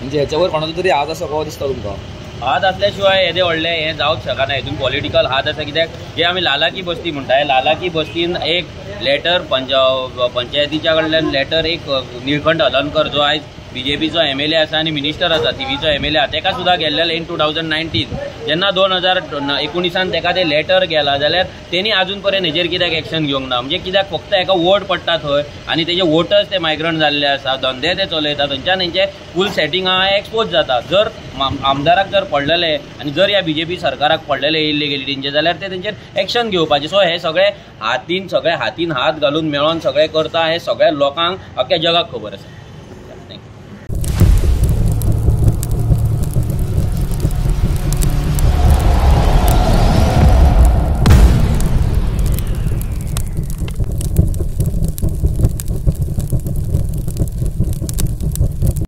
म्हणजे हेच्या वयर कोणाचो तरी हात आसा कसो दिसता तुमकां? हात असल्याशिवाय येदे व्हडले हें जावंक शकना, हितून पॉलिटिकल हात आसा। कित्याक जे आमी लाला की बस्ती म्हणटाय, लाला की बस्तीन एक लेटर पंचायतीच्या कडल्यान लेटर एक निळकंठ हलर्णकर जो आयज BJPचो MLA आसा आनी मिनिस्टर आसा, TVचो MLA आसा, तेका सुद्दां गेल्लेलें इन 2019 जेन्ना 2019 तेका तें लेटर गेला जाल्यार तेणी आजून पर्यंत हेजेर कित्याक एक्शन घेवंक ना? म्हणजे कित्याक फक्त एका वोट पडटा थंय आनी तेजे वोटर्स ते मायग्रंट जाल्ले आसा, धंदे ते चलयता, थंयच्यान हेंचे फूल सेटिंग एक्सपोज जाता। जर आमदाराक जर पडलेले आनी जर ह्या BJP सरकाराक पडलेले इलिगेलिटींचे जाल्यार ते तेंचेर एक्शन घेवपाचें। सो हे सगळे हातीन हात घालून मेळोन सगळे करता, हे सगळ्या लोकांक अख्ख्या जगाक खबर आसा।